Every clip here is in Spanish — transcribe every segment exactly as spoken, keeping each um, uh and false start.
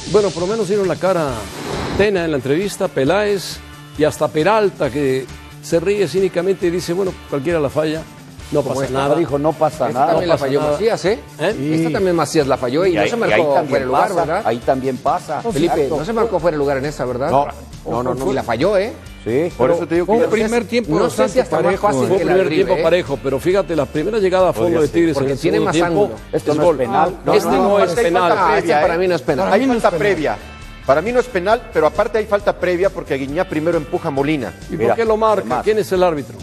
Bueno, por lo menos dieron la cara Tena en la entrevista, Peláez y hasta Peralta, que se ríe cínicamente y dice, bueno, cualquiera la falla, no Como pasa esta nada. dijo, no pasa Esta nada. también no la pasa falló nada. Macías, ¿eh? ¿Eh? Sí. Esta también Macías la falló y, Y no ahí, se y marcó ahí fuera también de lugar, pasa, ¿verdad? ahí también pasa. Felipe, Exacto. no se marcó fuera de lugar en esa, ¿verdad? No. no, no, no. Y la falló, ¿eh? Sí, Por eso te digo que Un ya- primer tiempo no sé si bastante hasta más parejo, fácil Fue un que la primer River, tiempo ¿eh? parejo, pero fíjate, la primera llegada a fondo Podría de ser, Tigres porque en el tiene segundo más tiempo ángulo. Esto es no es gol. penal. No, este no, es aparte hay penal. falta Ah, este previa, para ¿eh? mí no es penal. Hay mí no es falta penal. previa. Para mí no es penal, pero aparte hay falta previa porque Guiñá primero empuja a Molina. ¿Y Mira, por qué lo marca? además. ¿Quién es el árbitro?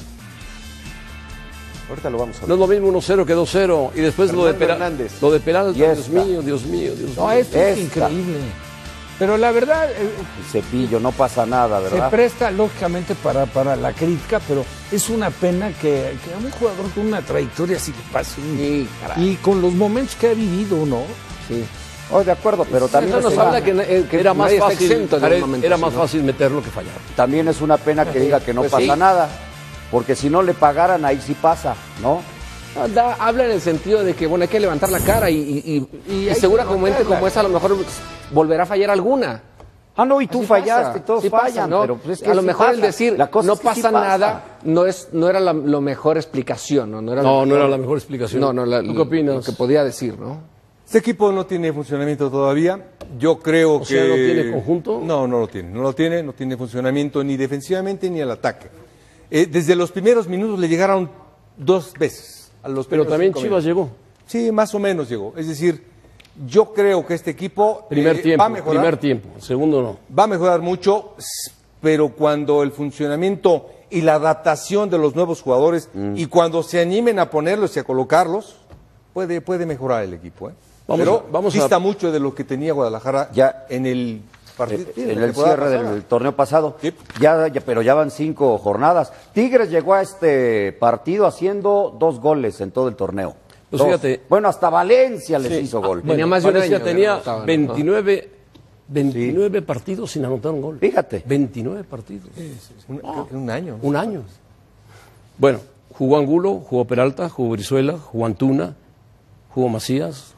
Ahorita lo vamos a ver. No es lo mismo uno cero que dos cero. Y después lo de, Fernando Pera- Hernández. lo de Peralta, Y Dios esta. mío, Dios mío, Dios No, mío. esto es Esta. increíble. Pero la verdad, eh, El Cepillo, no pasa nada, se ¿verdad? presta lógicamente para, para la crítica, pero es una pena que, que a un jugador con una trayectoria así que pase. Sí, caray. Y con los momentos que ha vivido, ¿no? Sí. Oh, de acuerdo, pero también, Eso nos es habla una, que, eh, que Era más nadie está fácil, exento en Jared, un momento era así, más ¿no? fácil meterlo que fallar. también es una pena que diga que no Pues pasa sí. nada, porque si no le pagaran, ahí sí pasa, ¿no? No, da- habla en el sentido de que, bueno, hay que levantar la cara y, y, y, y hay que seguramente levantarla. como esa a lo mejor volverá a fallar alguna. Ah, no, y tú Así fallaste, pasa, todos sí pasa, fallan, ¿no? pero pues es que a lo sí mejor pasa. el decir La cosa no es que sí pasa pasa. nada no es no era la lo mejor explicación, ¿no? No, era, No, la no era mejor- la mejor explicación. No, no, la- ¿Tú qué opinas? Lo que podía decir, ¿no? Este equipo no tiene funcionamiento todavía. Yo creo O que. sea, ¿no tiene conjunto? No, no lo tiene. No lo tiene, no tiene funcionamiento ni defensivamente ni al ataque. Eh, desde los primeros minutos le llegaron dos veces. A los Pero primeros también cinco Chivas minutos. llegó. Sí, más o menos llegó. Es decir, yo creo que este equipo Primer eh, tiempo, va a mejorar. primer tiempo. Segundo no. Va a mejorar mucho, s- pero cuando el funcionamiento y la adaptación de los nuevos jugadores y cuando se animen a ponerlos y a colocarlos, puede, puede mejorar el equipo. ¿eh? Vamos pero a- vamos a- dista mucho de lo que tenía Guadalajara Ya. en el partido. sí, en la el temporada cierre pasada. del torneo pasado. Sí. Ya, ya- pero ya van cinco jornadas. Tigres llegó a este partido haciendo dos goles en todo el torneo. Pues Dos. fíjate. Bueno, hasta Valencia les hizo gol. Tenía más de un Valencia año que tenía no anotaban, ¿no? veintinueve, veintinueve partidos sin anotar un gol. Fíjate. veintinueve partidos. Un, creo que un año. Un año. Bueno, jugó Angulo, jugó Peralta, jugó Brizuela, jugó Antuna, jugó Macías,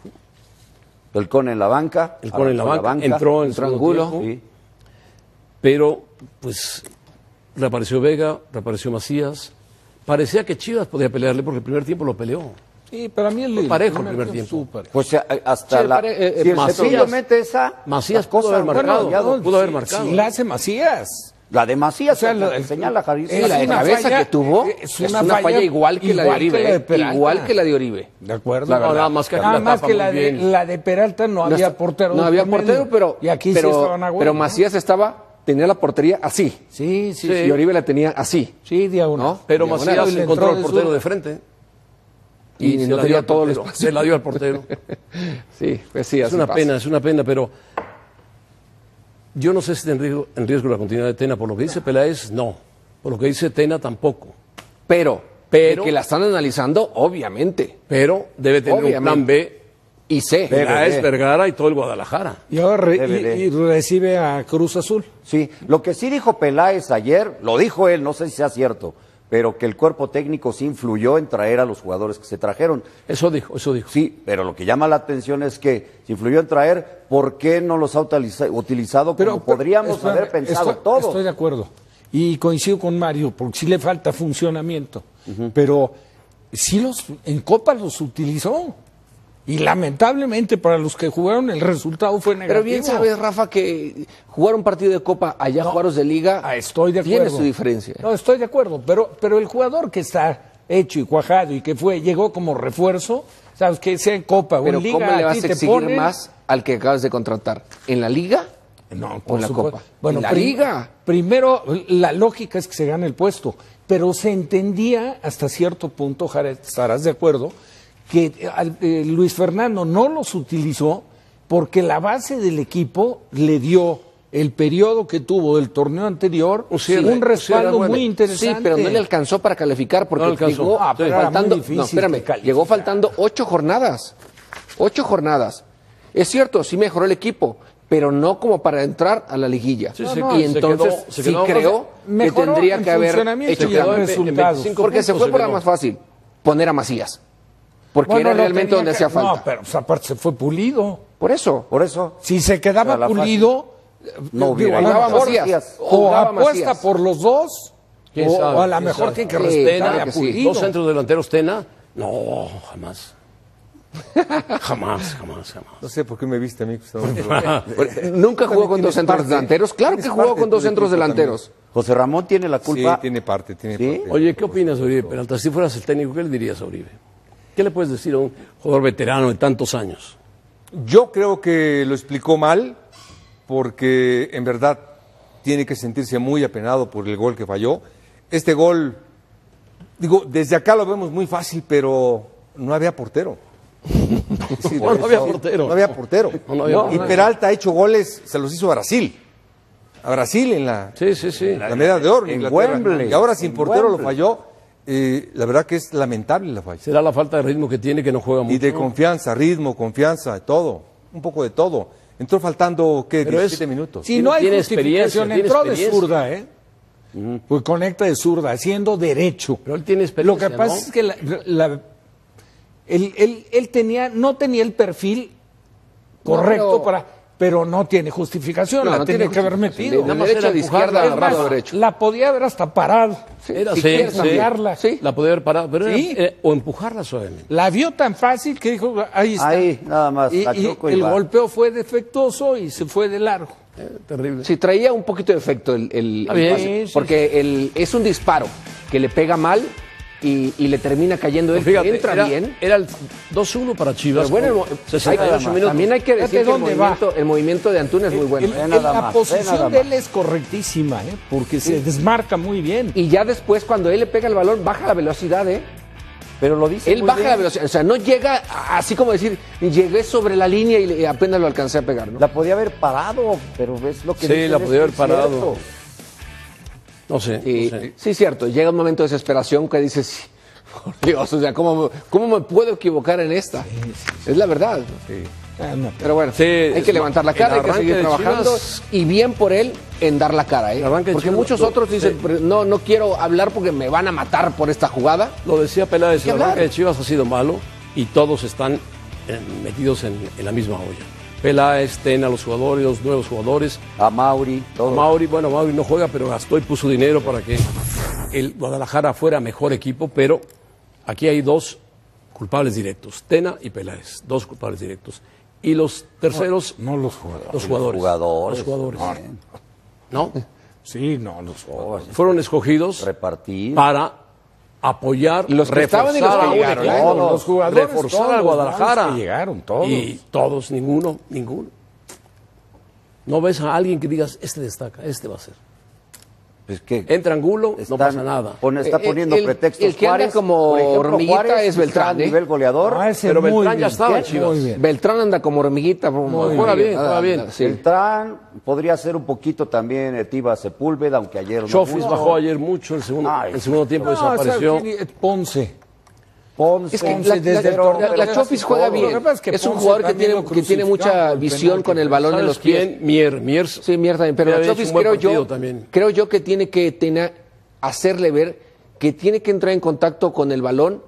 El Con en la banca. el Con en la arrancó banca, entró en entró segundo Angulo. tiempo, Sí. pero pues reapareció Vega, reapareció Macías. Parecía que Chivas podía pelearle porque el primer tiempo lo peleó. Sí, para mí el Fue parejo el primer tiempo. tiempo. súper. Pues eh, hasta Sí, la. pare- eh, eh, si el Macías- Cepillo mete esa. Macías la pudo cosa- haber marcado, bueno, pudo haber sí, marcado. sí, la hace Macías. La de Macías, O sea, la lo- que el- señala Javier. Sí, la de una cabeza falla- que tuvo es es una una, falla falla igual que la de igual que Oribe, la de ¿eh? Peralta. igual que la de Oribe. De acuerdo. La No, verdad. nada más que aquí Nada la más tapa que muy la de, bien. la de Peralta no, No había está- portero. No había por medio. portero, pero Y aquí pero, sí estaban a huevo, pero ¿no? Macías estaba tenía la portería así. Sí, sí, Sí. Y Oribe la tenía así. sí, diagonal. ¿No? Pero Diagonal. Macías Y le encontró entró al de portero zurda. de frente. Y se no la dio tenía al todo el portero, espacio. Se la dio al portero. Sí, pues sí, Es así una pasa. pena, es una pena, pero yo no sé si está en riesgo, en riesgo la continuidad de Tena. Por lo que dice Peláez, no. Por lo que dice Tena, tampoco. Pero, Pero- de que la están analizando, obviamente. Pero debe tener Obviamente. un plan B. Y sé. Peláez, Vergara y todo el Guadalajara. Y ahora re- Debe y- de. y recibe a Cruz Azul. Sí, lo que sí dijo Peláez ayer, lo dijo él, no sé si sea cierto, pero que el cuerpo técnico sí influyó en traer a los jugadores que se trajeron. Eso dijo, eso dijo. Sí, pero lo que llama la atención es que si influyó en traer, ¿por qué no los ha utiliza- utilizado como podríamos espérame, haber pensado estoy, todo? Estoy de acuerdo. Y coincido con Mario, porque sí le falta funcionamiento. Pero sí los, en Copa los utilizó. Y lamentablemente para los que jugaron el resultado fue negativo. Pero bien sabes, Rafa, que jugar un partido de Copa, allá jugaros de Liga, Ah, estoy de acuerdo. tiene su diferencia. No, estoy de acuerdo, pero, pero el jugador que está hecho y cuajado y que fue llegó como refuerzo, sabes que sea en Copa o Pero en Liga, ¿cómo le a vas ti a te exigir ponen- más al que acabas de contratar? ¿En la Liga? No, ¿O por en la supuesto. Copa? Bueno, ¿En la prim- Liga? Primero, la lógica es que se gane el puesto, pero se entendía hasta cierto punto, Jared, estarás de acuerdo, que eh, al- eh, Luis Fernando no los utilizó porque la base del equipo le dio el periodo que tuvo del torneo anterior Un cierre, un un respaldo cierre, bueno. muy interesante. Sí, pero no le alcanzó para calificar porque No le alcanzó. llegó Ah, pero era muy faltando, difícil no, espérame, que calificara. llegó faltando ocho jornadas. Ocho jornadas. Es cierto, sí mejoró el equipo, pero no como para entrar a la liguilla. Sí, No, se- no, se y entonces quedó- se sí quedó- creo que mejoró tendría en que haber funcionamiento hecho y en cambio. resultados. veinticinco Porque se puntos fue por la quedó. más fácil, poner a Macías. Porque Bueno, era lo realmente tenía donde que- hacía falta. No, pero pues, aparte se fue Pulido. Por eso. Por eso. Si se quedaba Era la Pulido, No digo, hubiera a lo ido. mejor Macías. o Jugaba apuesta Macías. por los dos, ¿Quién o, sabe? o a lo ¿Quién mejor sabe? tiene que Sí, respetar claro a que sí. Pulido. Dos centros delanteros Tena, no, jamás. Jamás, jamás, jamás. No sé por qué me viste a mí, Gustavo, pero- Nunca jugó con tienes dos centros parte, delanteros. Claro que tienes jugó parte con dos tú de centros culpa delanteros. José Ramón tiene la Sí, culpa. tiene parte, tiene ¿Sí? parte. Oye, ¿qué opinas de Oribe Peralta? Si fueras el técnico, ¿qué le dirías a Oribe? ¿Qué le puedes decir a un jugador veterano de tantos años? Yo creo que lo explicó mal, porque en verdad tiene que sentirse muy apenado por el gol que falló. Este gol, digo, desde acá lo vemos muy fácil, pero no había portero. Sí, No, no había portero. No había portero. No, no había Y portero. Peralta ha hecho goles, se los hizo a Brasil. A Brasil en la, Sí, sí, sí. la medalla de oro en En Inglaterra. Wembley. Y ahora sin En portero lo Wembley. falló. Eh, la verdad que es lamentable la falla. Será la falta de ritmo que tiene, que no juega mucho. Y de confianza, ritmo, confianza, todo. Un poco de todo. Entró faltando, ¿qué? Pero es- diecisiete minutos. Si no hay Tiene justificación, experiencia, tiene entró de experiencia. zurda, ¿eh? Pues conecta de zurda, haciendo derecho. Pero él tiene Lo experiencia, que pasa ¿no? es que la- la- él, él- él tenía, no tenía el perfil correcto pero- para, pero no tiene justificación, No, la no tenía tiene que haber justificación. metido. De Nada más derecha, era de empujarla, izquierda, es agarrado más, derecho. La podía haber hasta parado. Era si sí, quieres sí. cambiarla. Sí. La podía haber parado, pero era- Sí. era- o empujarla suavemente. La vio tan fácil que dijo, ahí está. Ahí, nada más, Y, la y chocó y el va. golpeo fue defectuoso y se fue de largo. Eh, terrible. Sí, traía un poquito de efecto el, el- Está el bien. pase, Sí, sí, porque el- es un disparo que le pega mal y, y le termina cayendo él. Fíjate, entra era, bien. era el dos uno para Chivas. Pero bueno, el con mo- hay- sesenta y ocho minutos. también hay que decir Fíjate que el dónde va. movimiento, el movimiento de Antuna es muy bueno. El- Ve el- nada la más, ve posición nada de más. él es correctísima, ¿eh? Porque se desmarca muy bien. Y ya después, cuando él le pega el balón, baja la velocidad, ¿eh? Pero lo dice Él muy baja bien. la velocidad. O sea, no llega a- así como decir, llegué sobre la línea y le- apenas lo alcancé a pegar, ¿no? La podía haber parado, pero ves lo que Sí, dices, la es podía haber muy parado. cierto. No sé. Y, no sé. sí, cierto, llega un momento de desesperación que dices, por Dios, o sea, ¿cómo, cómo me puedo equivocar en esta? Es la verdad. Ah, no, Pero bueno, Sí, hay es que levantar la el cara, hay que arranque seguir de trabajando Chivas- y bien por él en dar la cara, ¿eh? El arranque de Porque Chivas- muchos lo- otros dicen, sí. "Pero no, no quiero hablar porque me van a matar por esta jugada. Lo decía Peláez, ¿Qué el arranque hablar? de Chivas ha sido malo y todos están eh, metidos en, en la misma olla. Peláez, Tena, los jugadores, los nuevos jugadores. A Mauri, todo. Mauri, bueno, Mauri no juega, pero gastó y puso dinero para que el Guadalajara fuera mejor equipo, pero aquí hay dos culpables directos, Tena y Peláez, dos culpables directos. Y los terceros, no los jugadores. los jugadores. jugadores. Los jugadores. ¿No? Sí, no, los jugadores. Fueron escogidos Repartir. para apoyar, Los que estaban y los reforzar que a un llegaron, equipo, ¿eh? Todos. Los jugadores, reforzar todos, al Guadalajara. los que llegaron, todos. Y todos, ninguno, ninguno. No ves a alguien que digas, este destaca, este va a ser. Pues que Entra Angulo, no están- pasa nada. pone- está Eh, poniendo el- pretextos el que anda Juárez. como Por ejemplo, hormiguita Juárez es está Beltrán, a ¿eh? nivel goleador. Ah, ese Pero muy Beltrán ya bien. estaba en Muy Chivas. bien. Beltrán anda como hormiguita. como- Juega bien, nada, juega bien. nada, sí. Beltrán podría ser un poquito también Etiva Sepúlveda, aunque ayer no Chofis pudo. bajó ayer mucho, el segundo, Ay, el segundo tiempo No, desapareció. o sea, tiene- Ponce. Ponce, Es que Ponce la, desde la- el la- torneo la de Chofis todo. juega Lo bien. que pasa es que Es un Ponce jugador que también tiene, lo que tiene mucha crucificaron visión penalti, con el balón en ¿Sabes los pies. quién? Mier, Mier. Sí, mierda también. Pero Había la hecho Chofis un buen creo yo, partido también. creo yo que tiene que tener, hacerle ver que tiene que entrar en contacto con el balón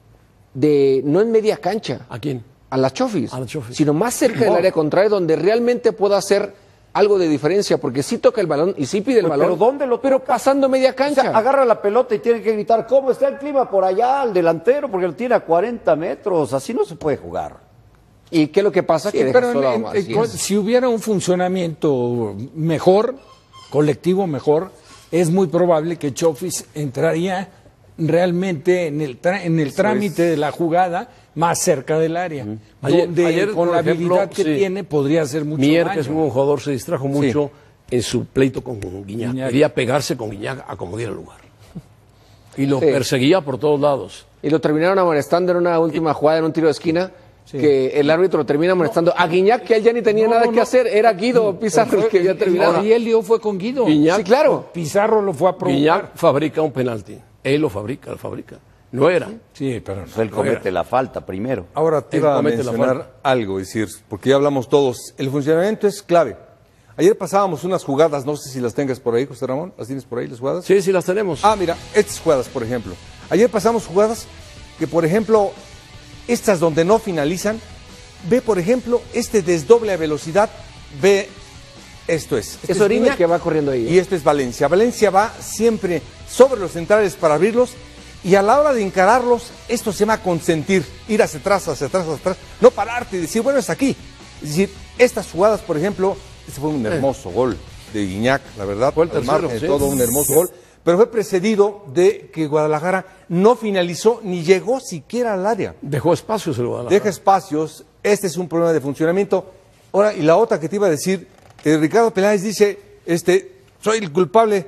de no en media cancha, ¿A quién? a las Chofis, A las Chofis. sino más cerca del área contraria donde realmente pueda hacer algo de diferencia, porque sí toca el balón y sí pide el Pues, balón, pero ¿dónde lo pero toca? pasando media O cancha. sea, agarra la pelota y tiene que gritar, ¿cómo está el clima por allá al delantero? Porque lo tiene a cuarenta metros, así no se puede jugar. ¿Y qué es lo que pasa? Sí, que deja pero solo a en- en- Macías. si hubiera un funcionamiento mejor, colectivo mejor, es muy probable que Chofis entraría realmente en el, tra- en el trámite de la jugada más cerca del área, Ayer- donde ayer, con por la ejemplo, habilidad que sí. tiene podría hacer mucho Mier, daño. que es un buen jugador, se distrajo mucho en su pleito con Guiñac. Guiñac. Quería pegarse con Guiñac a como diera lugar. Y lo Sí. perseguía por todos lados. Y lo terminaron amonestando en una última jugada, en un tiro de esquina, que el árbitro lo termina amonestando a Guiñac, que él ya ni tenía No, nada no, que no. hacer, era Guido Pizarro el que había terminado. Y el lío fue con Guido. Guiñac- Sí, claro. Pizarro lo fue a provocar. Guiñac fabrica un penalti. Él lo fabrica, lo fabrica. No era. Sí, pero no. Pues él comete la falta primero. Ahora te Él iba a comete la mencionar falta. algo, decir, porque ya hablamos todos. El funcionamiento es clave. Ayer pasábamos unas jugadas, no sé si las tengas por ahí, José Ramón. ¿Las tienes por ahí, las jugadas? Sí, sí las tenemos. Ah, mira, estas jugadas, por ejemplo. Ayer pasamos jugadas que, por ejemplo, estas donde no finalizan, ve, por ejemplo, este desdoble a velocidad, ve, esto es. Este Es Oribe Gignac, que va corriendo ahí, ¿eh? Y este es Valencia. Valencia va siempre sobre los centrales para abrirlos, y a la hora de encararlos, esto se llama consentir, ir hacia atrás, hacia atrás, hacia atrás, no pararte y decir, bueno, es aquí. Es decir, estas jugadas, por ejemplo, este fue un hermoso gol de Gignac, la verdad, Fue el al tercero, margen de sí. todo un hermoso gol, pero fue precedido de que Guadalajara no finalizó ni llegó siquiera al área. Dejó espacios el Guadalajara. Deja espacios, este es un problema de funcionamiento. Ahora, y la otra que te iba a decir, eh, Ricardo Peláez dice, este, soy el culpable.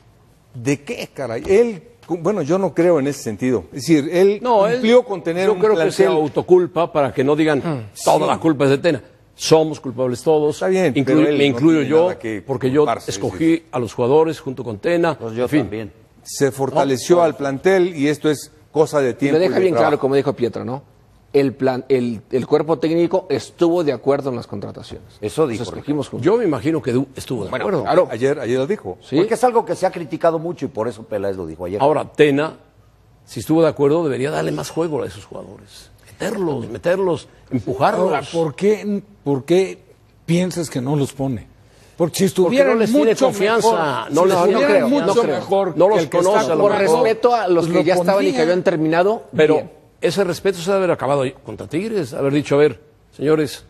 ¿De qué, caray? Él, bueno, yo no creo en ese sentido. Es decir, él No, él- cumplió con tener yo un creo que se plantel. autoculpa para que no digan toda la culpa es de Tena. Somos culpables todos. Está bien, Inclu- pero él me no incluyo tiene yo, nada que porque yo culparse, escogí es a los jugadores junto con Tena. Pues yo en fin. también. Se fortaleció al plantel y esto es cosa de Y tiempo. me y deja de bien trabajo. claro, como dijo Pietro, ¿no? El, plan, el, el cuerpo técnico estuvo de acuerdo en las contrataciones. Eso dijo Nos escogimos juntos. Yo me imagino que Du- estuvo de acuerdo. Claro. Ayer, ayer lo dijo. Sí. Porque es algo que se ha criticado mucho y por eso Peláez lo dijo ayer. Ahora, Tena, si estuvo de acuerdo, debería darle más juego a esos jugadores. Meterlos, meterlos, empujarlos. Ahora, ¿por qué, ¿por qué piensas que no los pone? Porque si Porque estuvieran no les tiene mucho confianza, mejor, no si les tiene estuvieran confianza. mucho No creo. mejor No que los el que conoce, está a lo Por mejor. jugando, respeto a los pues que lo ya estaban y que pondría. habían terminado. Pero bien. ese respeto se debe haber acabado ahí contra Tigres, haber dicho, a ver, señores,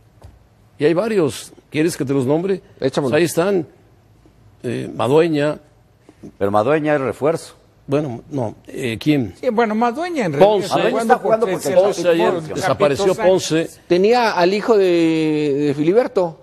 y hay varios, ¿quieres que te los nombre? Échamelos. Pues ahí están, eh, Madueña, Pero Madueña es refuerzo. bueno, no, eh, ¿quién? Sí, bueno, Madueña en Ponce. realidad Madueña está jugando porque porque es el Ponce ayer capitán desapareció Sánchez. Ponce. Tenía al hijo de, de Filiberto.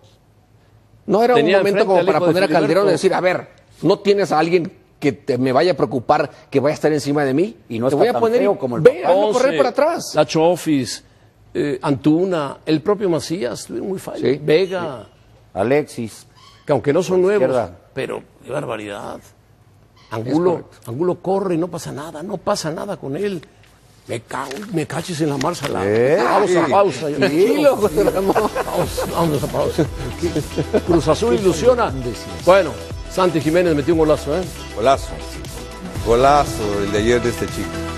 No era Tenía un momento enfrente como al para hijo de poner a Calderón y Filiberto. decir, a ver, ¿no tienes a alguien que te, me vaya a preocupar, que vaya a estar encima de mí? Y no te está voy a tan poner y feo como el ve, papá. hazlo correr para atrás. Lacho Office, eh, Antuna, el propio Macías, estuvieron muy fallos. Sí. Vega, Alexis. que aunque no son nuevos, izquierda. pero qué barbaridad. Angulo, Angulo corre y no pasa nada, no pasa nada con él. Me cago, me caches en la marcha. La... ¿Eh? Vamos a pausa. Tranquilo, José Ramón. Vamos, vamos a pausa. Cruz Azul ilusiona. Bueno, Santi Jiménez metió un golazo, ¿eh? Golazo. Golazo el de ayer de este chico.